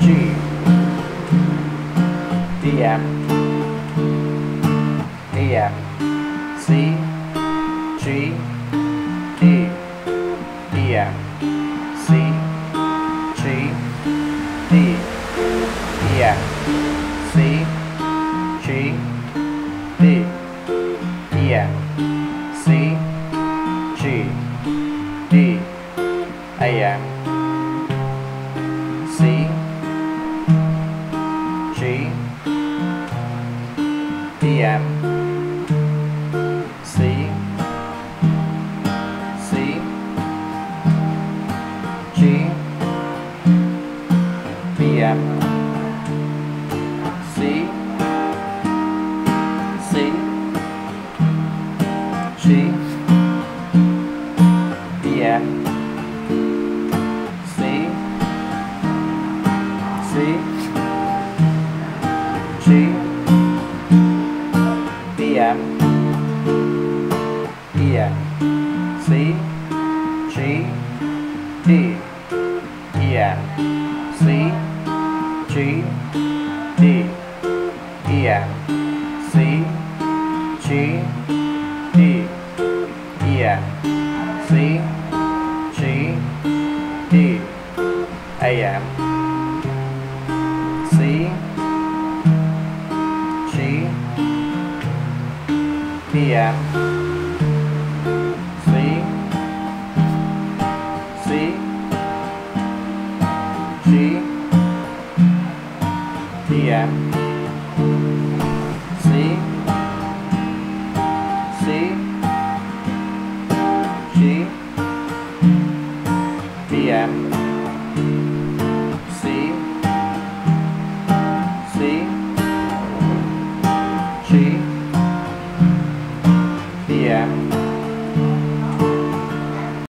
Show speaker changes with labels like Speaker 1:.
Speaker 1: D F E F C G D E F C G D E F C G D E F C G D A F C G D F C C G D F C C G D F C C G D F E F C G D E F C G D E F C G D E F C G D A F C G D F C C G D F C C G D F